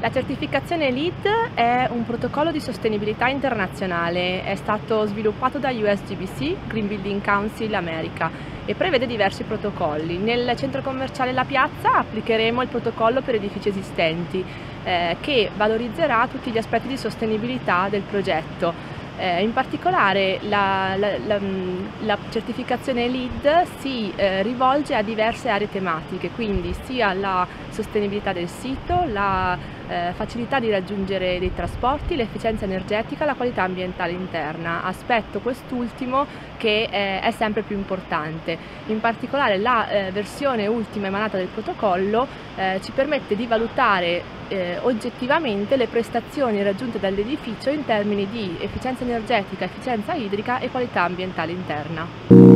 La certificazione LEED è un protocollo di sostenibilità internazionale, è stato sviluppato da USGBC, Green Building Council America, e prevede diversi protocolli. Nel centro commerciale La Piazza applicheremo il protocollo per edifici esistenti, che valorizzerà tutti gli aspetti di sostenibilità del progetto. In particolare la certificazione LEED si rivolge a diverse aree tematiche, quindi sia la sostenibilità del sito, la facilità di raggiungere dei trasporti, l'efficienza energetica, la qualità ambientale interna, aspetto quest'ultimo che è sempre più importante. In particolare la versione ultima emanata del protocollo ci permette di valutare oggettivamente le prestazioni raggiunte dall'edificio in termini di efficienza energetica, efficienza idrica e qualità ambientale interna.